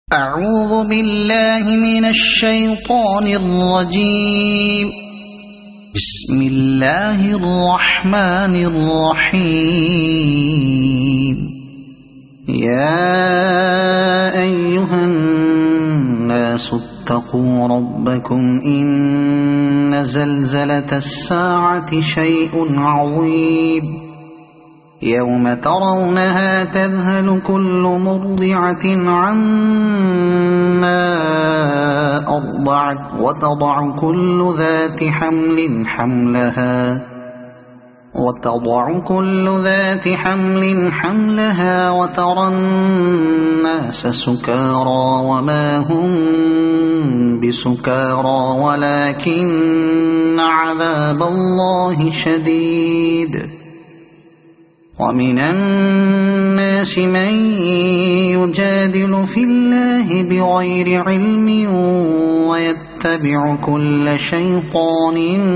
أعوذ بالله من الشيطان الرجيم. بسم الله الرحمن الرحيم. يا أيها الناس اتقوا ربكم إن زلزلة الساعة شيء عظيم. يوم ترونها تذهل كل مرضعة عما أرضعت وتضع كل ذات حمل حملها وترى الناس سكارى وما هم بسكارى ولكن عذاب الله شديد. ومن الناس من يجادل في الله بغير علم ويتبع كل شيطان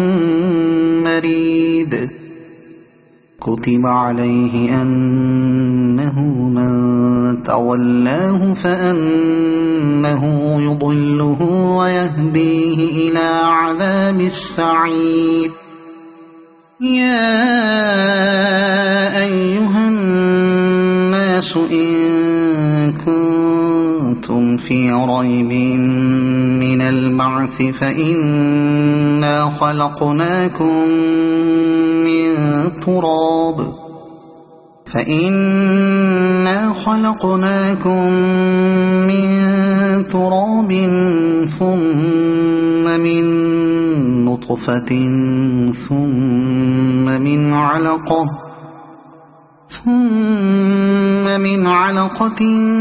مريد. كتب عليه أنه من تولاه فأنه يضله ويهديه إلى عذاب السعير. يا أيها الناس إن كنتم في ريب من البعث فإنا خلقناكم من تراب ثم من نطفة ثم من علقة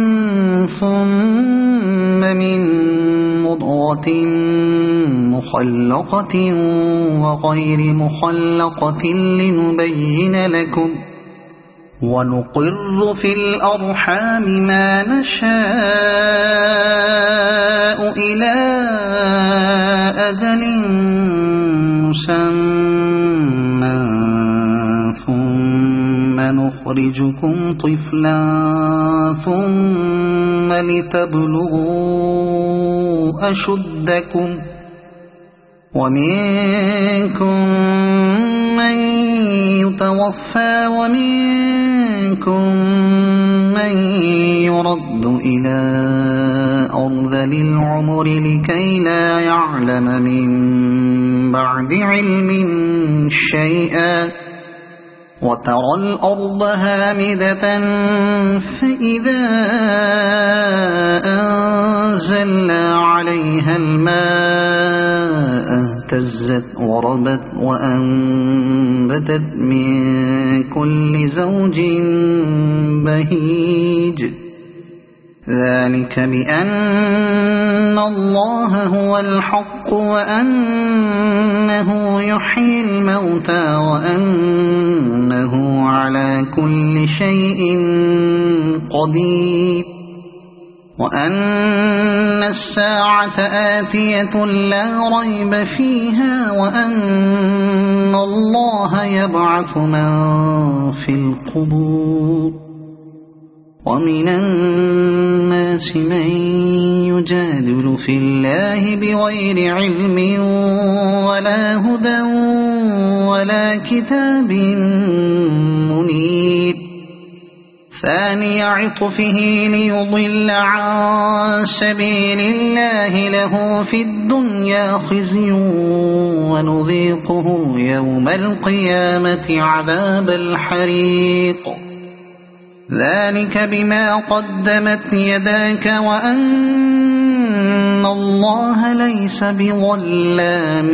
ثم من مضغة مخلقة وغير مخلقة لنبين لكم. ونقر في الأرحام ما نشاء إلى أجل مسمى ثم نخرجكم طفلا ثم لتبلغوا أشدكم. ومنكم من يتوفى ومنكم من يرد إلى أرذل العمر لكي لا يعلم من بعد علم شيئا. وترى الأرض هامدة فإذا أنزلنا عليها الماء اهتزت وربت وأنبتت من كل زوج بهيج. ذلك بأن الله هو الحق وأنه يحيي الموتى وأنه على كل شيء قدير. وأن الساعة آتية لا ريب فيها وأن الله يبعث من في القبور. ومن الناس من يجادل في الله بغير علم ولا هدى ولا كتاب منير. ثاني عطفه ليضل عن سبيل الله له في الدنيا خزي ونذيقه يوم القيامة عذاب الحريق. ذلك بما قدمت يداك وأن الله ليس بظلام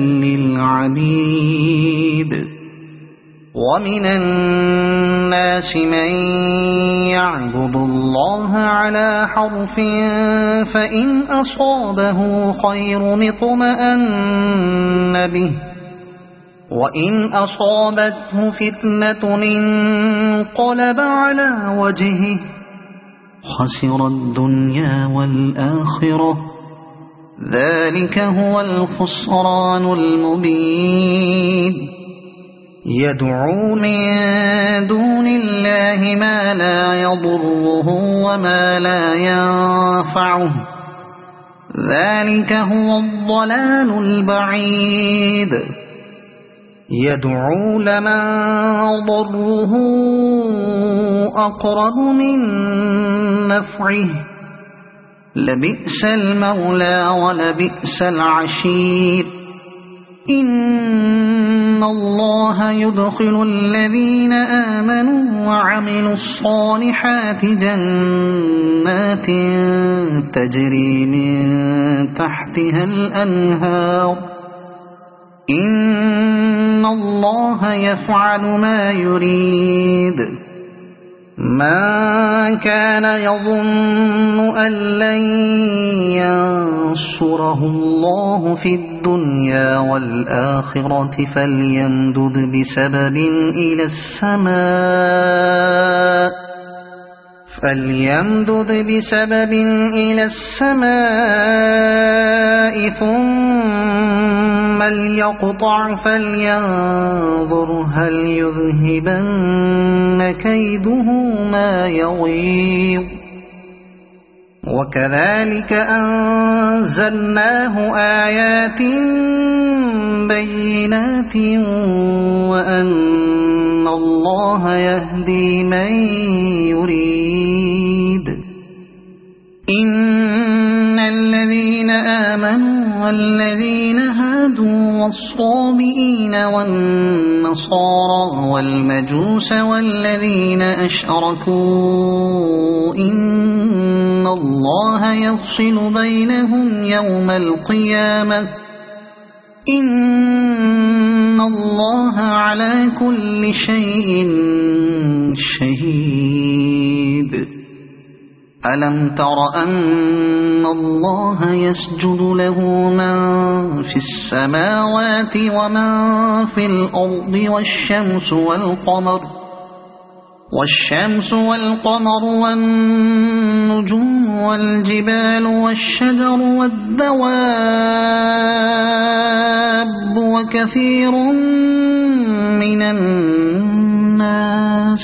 للعبيد. ومن الناس من يعبد الله على حرف فإن أصابه خير اطمأن به وإن أصابته فتنة انقلب على وجهه خسر الدنيا والآخرة. ذلك هو الخسران المبين. يدعو من دون الله ما لا يضره وما لا ينفعه ذلك هو الضلال البعيد يدعو لمن ضره أقرب من نفعه لبئس المولى ولبئس العشير إن الله يدخل الذين آمنوا وعملوا الصالحات جنات تجري من تحتها الأنهار إن الله يفعل ما يريد من كان يظن أن لن ينصره الله في الدنيا والآخرة فليمدد بسبب إلى السماء ثم ليقطع فلينظر هل يذهبن كيده ما يغيظ وكذلك أنزلناه آيات بينات وأن الله يهدي من يريد إن الذين آمنوا والذين هادوا والصابئين والنصارى والمجوس والذين أشركوا إن الله يفصل بينهم يوم القيامة إن الله على كل شيء شهيد ألم تر أن الله يسجد له من في السماوات ومن في الأرض والشمس والقمر والنجوم والجبال والشجر والدواب وكثير من الناس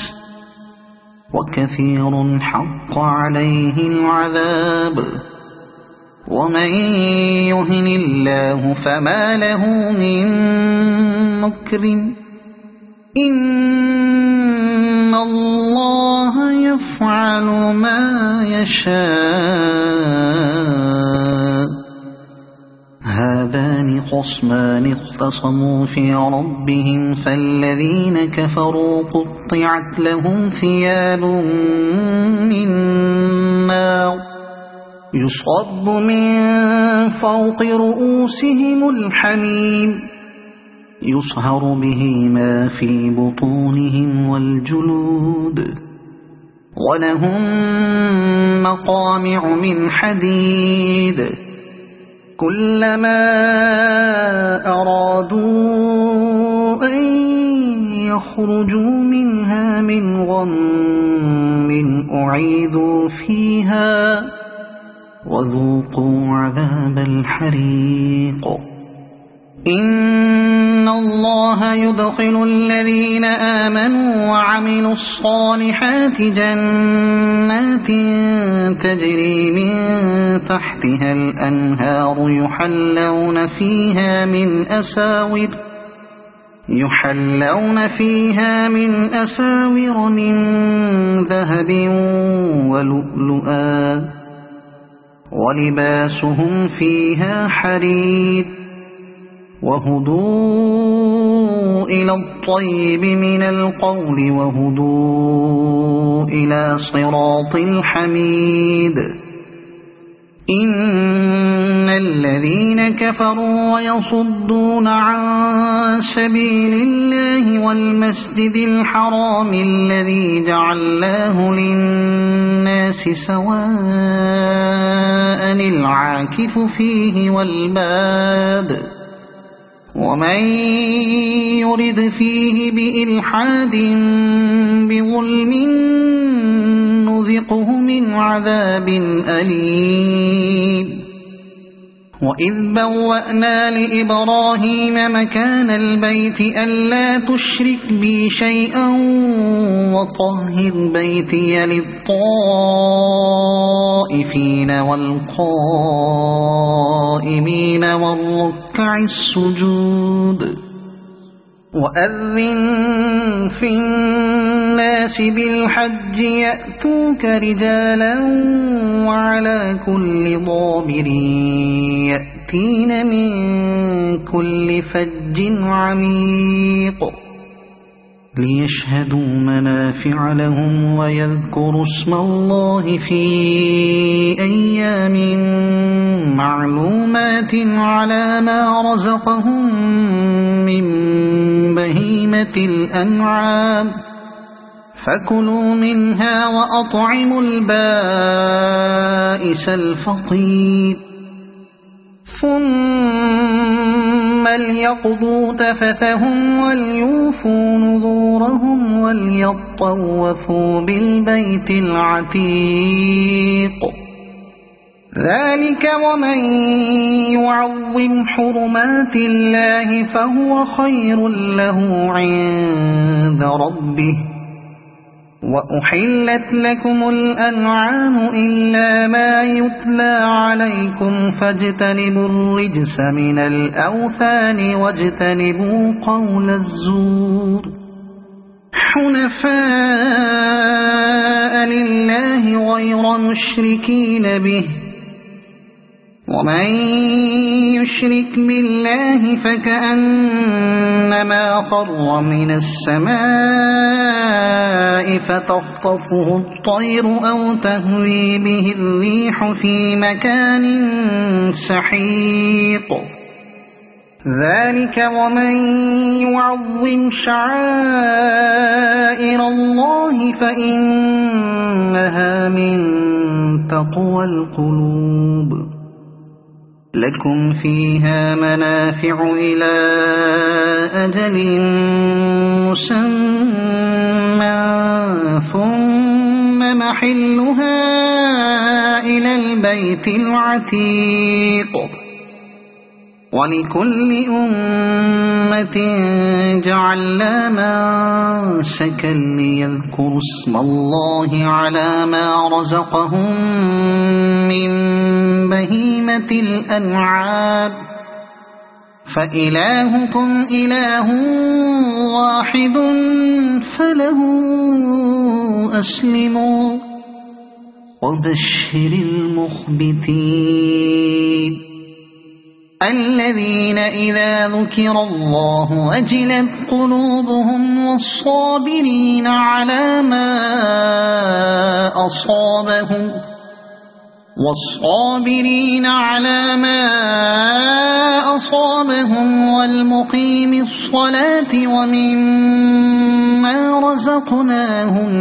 وكثير حق عليه العذاب ومن يهن الله فما له من مكرم إن الله يفعل ما يشاء هذان خصمان اختصموا في ربهم فالذين كفروا قطعت لهم ثياب من نار يصب من فوق رؤوسهم الحميم يصهر به ما في بطونهم والجلود ولهم مقامع من حديد كلما أرادوا أن يخرجوا منها من غم أعيدوا فيها وذوقوا عذاب الحريق إن الله يدخل الذين آمنوا وعملوا الصالحات جنات تجري من تحتها الأنهار يحلون فيها من أساور من ذهب ولؤلؤا ولباسهم فيها حرير وهدوا إلى الطيب من القول وهدوا إلى صراط الحميد إن الذين كفروا ويصدون عن سبيل الله والمسجد الحرام الذي جعلناه للناس سواء العاكف فيه والباد ومن يرد فيه بإلحاد بظلم نذقه من عذاب أليم وإذ بوأنا لإبراهيم مكان البيت ألا تشرك بي شيئا وطهر بيتي للطائفين والقائمين والركع السجود وأذن في الناس بالحج يأتوك رجالا وعلى كل ضامر يأتين من كل فج عميق ليشهدوا منافع لهم ويذكروا اسم الله في أيام معلومات على ما رزقهم من بهيمة الأنعام فكلوا منها وأطعموا البائس الفقير ثم ليقضوا تفثهم وليوفوا نذورهم وليطوفوا بالبيت العتيق ذلك ومن يعظم حرمات الله فهو خير له عند ربه وأحلت لكم الأنعام إلا ما يتلى عليكم فاجتنبوا الرجس من الأوثان واجتنبوا قول الزور حنفاء لله غير مشركين به ومن يشرك بالله فكأنما خر من السماء فتخطفه الطير أو تهوي به الريح في مكان سحيق ذلك ومن يعظم شعائر الله فإنها من تقوى القلوب لكم فيها منافع إلى أجل مسمى ثم محلها إلى البيت العتيق ولكل أمة جعلنا منسكا ليذكروا اسم الله على ما رزقهم من بهيمة الأنعام فإلهكم إله واحد فله أسلموا وبشر المخبتين الذين إذا ذكر الله وجلت قلوبهم والصابرين على ما أصابهم والمقيم الصلاة ومما رزقناهم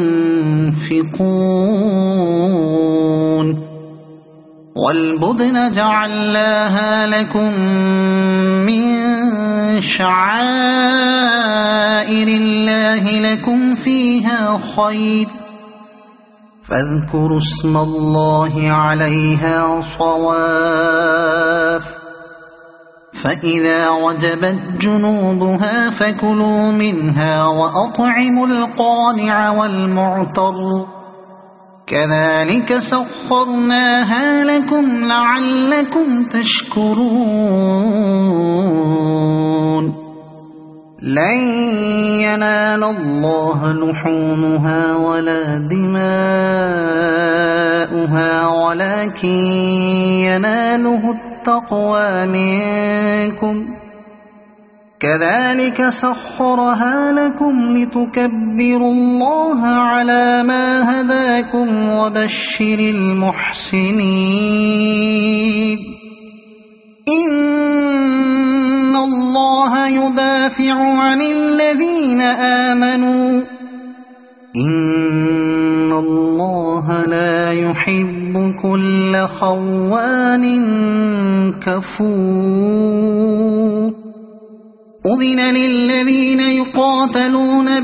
ينفقون والبدن جعلناها لكم من شعائر الله لكم فيها خير فاذكروا اسم الله عليها صواف فإذا وجبت جنوبها فكلوا منها وأطعموا القانع والمعتر كذلك سخرناها لكم لعلكم تشكرون لن ينال الله لحومها ولا دماؤها ولكن يناله التقوى منكم كذلك سخرها لكم لتكبروا الله على ما هداكم وبشر المحسنين إن الله يدافع عن الذين آمنوا إن الله لا يحب كل خوان كفور أذن للذين يقاتلون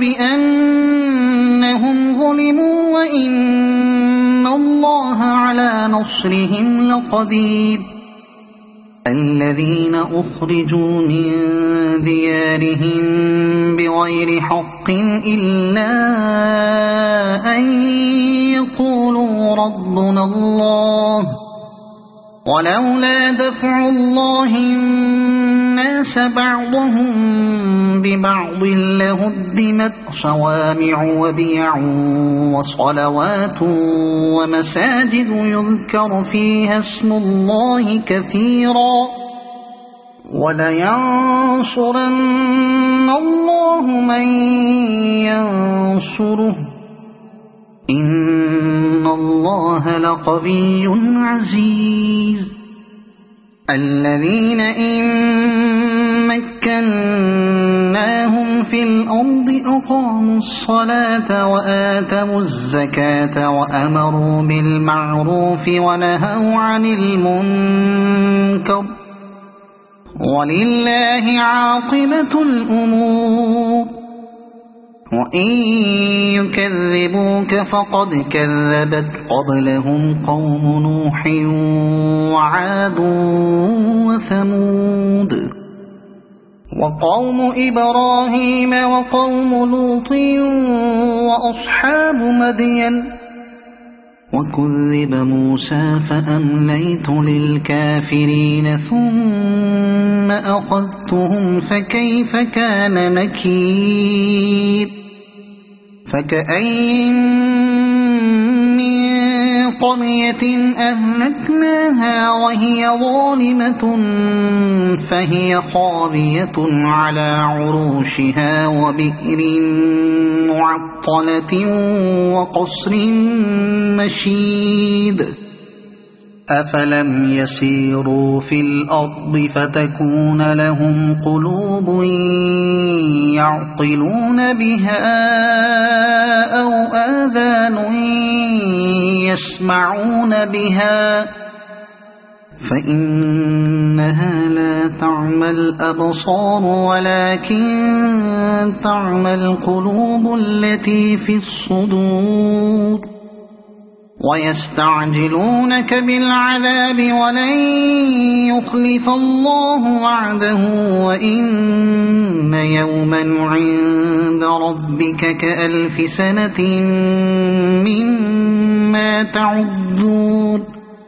بأنهم ظلموا وإن الله على نصرهم لقدير الذين أخرجوا من ديارهم بغير حق إلا أن يقولوا ربنا الله ولولا دفع الله الناس بعضهم ببعض لهدمت صوامع وبيع وصلوات ومساجد يذكر فيها اسم الله كثيرا ولينصرن الله من ينصره إن الله لقوي عزيز الذين إن مكناهم في الأرض أقاموا الصلاة وآتوا الزكاة وأمروا بالمعروف ونهوا عن المنكر ولله عاقبة الأمور وإن يكذبوك فقد كذبت قبلهم قوم نوح وعاد وثمود وقوم إبراهيم وقوم لوط وأصحاب مدين وكذب موسى فأمليت للكافرين ثم أخذتهم فكيف كان نكير فكأين من قرية أهلكناها وهي ظالمة فهي خاوية على عروشها وبئر معطلة وقصر مشيد أفلم يسيروا في الأرض فتكون لهم قلوب يعقلون بها أو آذان يسمعون بها فإنها لا تعمى الأبصار ولكن تعمى القلوب التي في الصدور ويستعجلونك بالعذاب ولن يخلف الله وعده وإن يوما عند ربك كألف سنة مما تعدون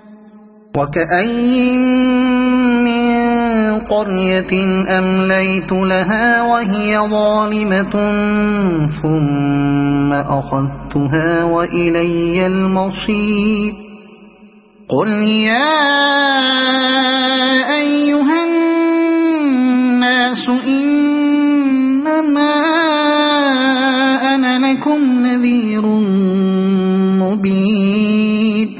وكأين من قرية أمليت لها وهي ظالمة ثم أخذتها وإلي المصير قل يا أيها الناس إنما أنا لكم نذير مبين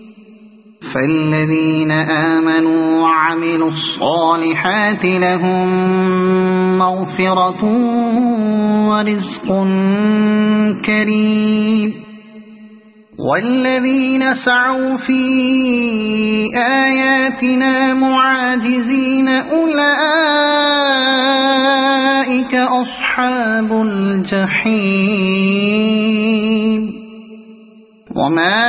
فالذين آمنوا وعملوا الصالحات لهم مغفرة ورزق كريم والذين سعوا في آياتنا معاجزين أولئك أصحاب الجحيم وما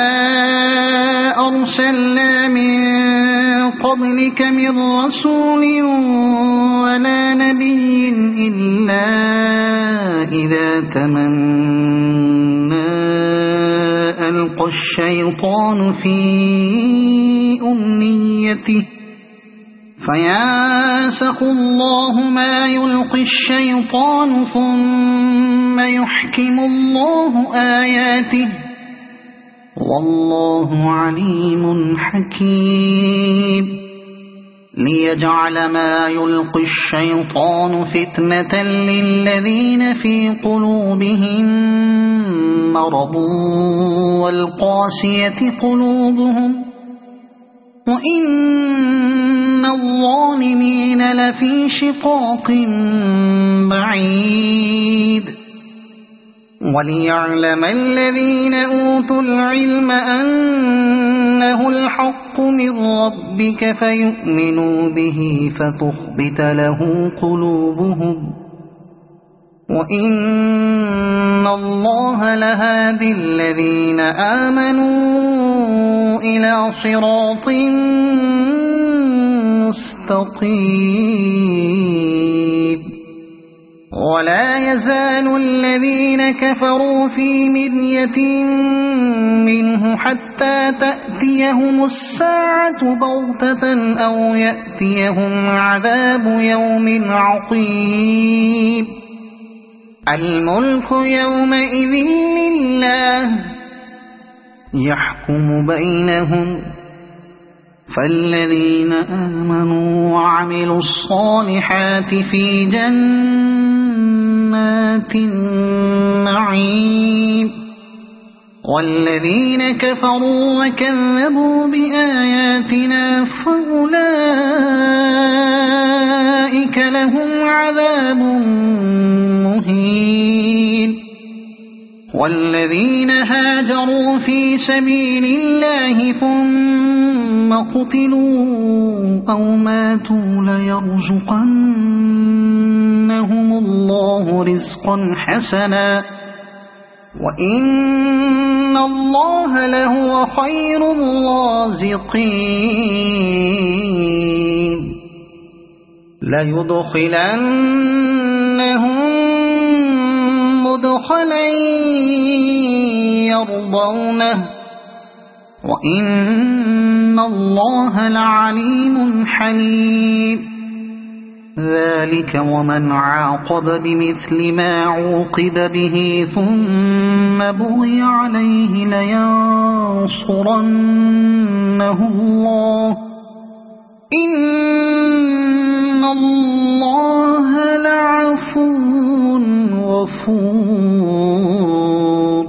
أرسلنا من قبلك من رسول ولا نبي إلا إذا تمنى ألقى الشيطان في أمنيته فينسخ الله ما يلقي الشيطان ثم يحكم الله آياته والله عليم حكيم ليجعل ما يلقي الشيطان فتنة للذين في قلوبهم مرض والقاسية قلوبهم وإن الظالمين لفي شقاق بعيد وليعلم الذين أوتوا العلم أنه الحق من ربك فيؤمنوا به فتخبت له قلوبهم وإن الله لهادي الذين آمنوا إلى صراط مستقيم ولا يزال الذين كفروا في مرية منه حتى تأتيهم الساعة بغتة أو يأتيهم عذاب يوم عقيم الملك يومئذ لله يحكم بينهم فالذين آمنوا وعملوا الصالحات في جنات النعيم والذين كفروا وكذبوا بآياتنا فأولئك لهم عذاب مهين والذين هاجروا في سبيل الله ثم قتلوا أو ماتوا ليرزقنهم الله رزقا حسنا وإن الله لهو خير الرازقين ليدخلنهم مدخلا يرضونه وإن الله لعليم حليم ذلك ومن عاقب بمثل ما عوقب به ثم بغي عليه لينصرنه الله إن الله لعفو غفور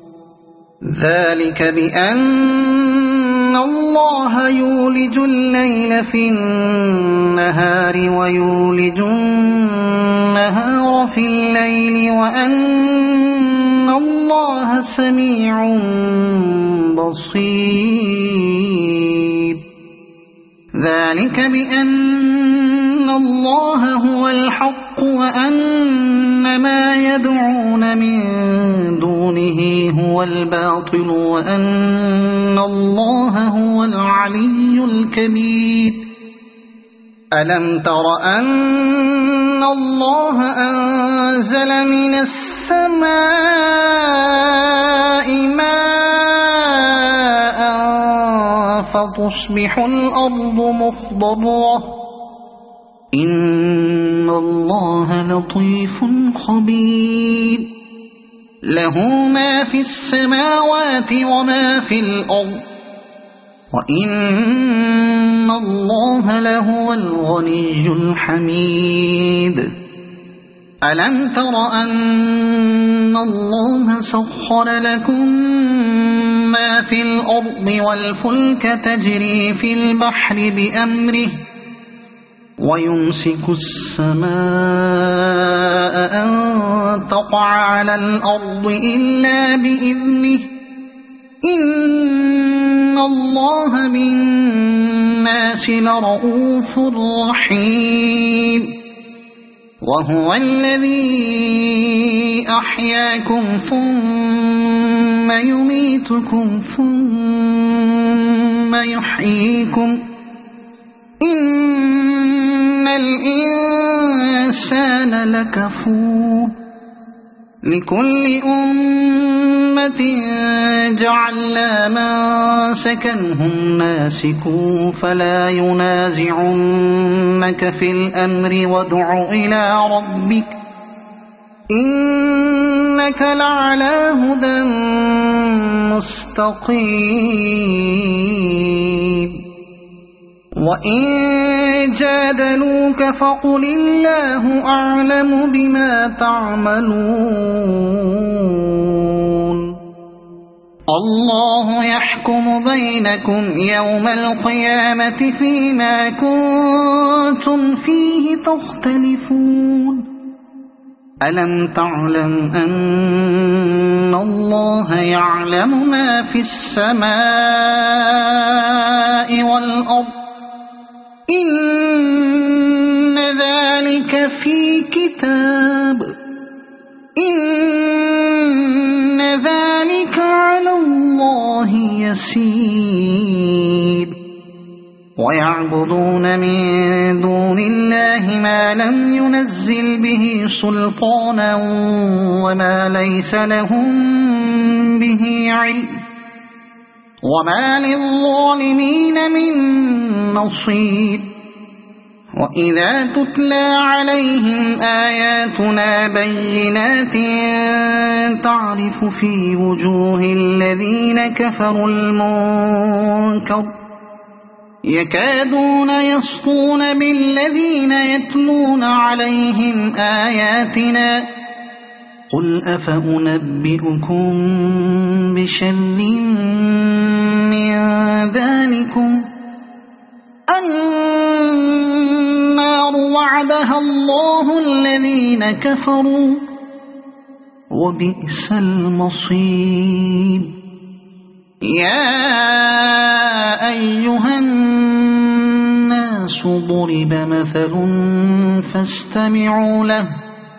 ذلك بأن الله يولج الليل في النهار ويولج النهار في الليل وأن الله سميع بصير ذلك بأن الله هو الحق وأن ما يدعون من دونه هو الباطل وأن الله هو العلي الكبير ألم تر أن الله أنزل من السماء ماء فتصبح الأرض مخضرة إن الله لطيف خبير له ما في السماوات وما في الأرض وإن الله لهو الغني الحميد ألم تر أن الله سخر لكم ما في الأرض والفلك تجري في البحر بأمره ويمسك السماء أن تقع على الأرض إلا بإذنه إن الله بالناس لرؤوف رحيم وهو الذي أحياكم ثم يميتكم ثم يحييكم إن الإنسان لكفور لكل أمة جعلنا منسكا هم ناسكوه فلا ينازعنك في الأمر وادع إلى ربك إنك لعلى هدى مستقيم وإن جادلوك فقل الله أعلم بما تعملون الله يحكم بينكم يوم القيامة فيما كنتم فيه تختلفون ألم تعلم أن الله يعلم ما في السماء والأرض إن ذلك في كتاب إن ذلك على الله يسير ويعبدون من دون الله ما لم ينزل به سلطانا وما ليس لهم به علم وما للظالمين من نصير وإذا تتلى عليهم آياتنا بينات تعرف في وجوه الذين كفروا المنكر يكادون يسطون بالذين يتلون عليهم آياتنا قل أفأنبئكم بشر من ذلكم النار وعدها الله الذين كفروا وبئس المصير يا أيها الناس ضرب مثل فاستمعوا له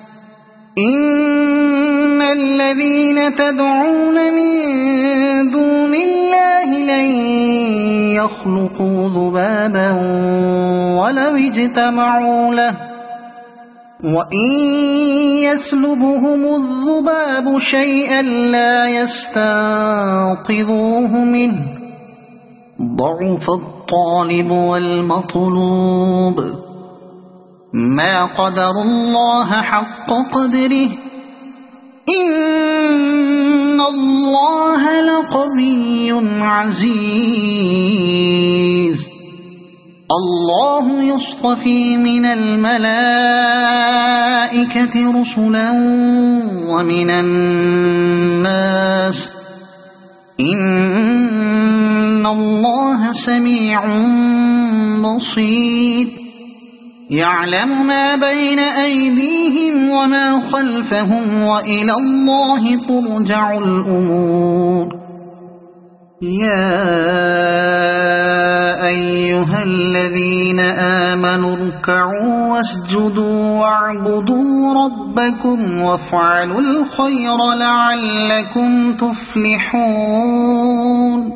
إن الذين تدعون من دون الله لن يخلقوا ذبابا ولو اجتمعوا له وإن يسلبهم الذباب شيئا لا يستنقذوه منه ضعف الطالب والمطلوب ما قدر الله حق قدره إن الله لقوي عزيز الله يصطفي من الملائكة رسلا ومن الناس إن الله سميع بصير يعلم ما بين أيديهم وما خلفهم وإلى الله ترجع الأمور يا أيها الذين آمنوا اركعوا واسجدوا واعبدوا ربكم وافعلوا الخير لعلكم تفلحون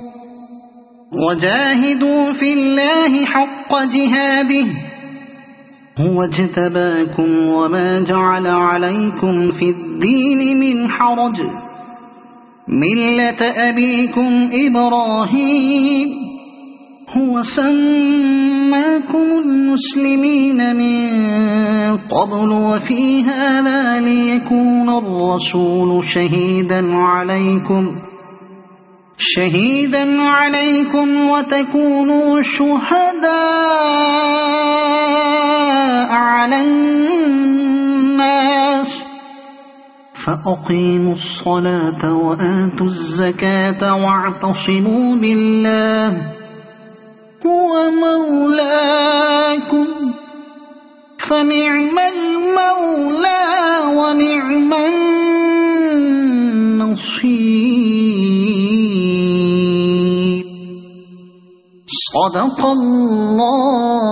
وجاهدوا في الله حق جهاده هو اجتباكم وما جعل عليكم في الدين من حرج ملة أبيكم إبراهيم هو سماكم المسلمين من قبل وفي هذا ليكون الرسول شهيدا عليكم وتكونوا شهداء على الناس فأقيموا الصلاة وآتوا الزكاة واعتصموا بالله هو مولاكم فنعم المولى ونعم النصير صدق الله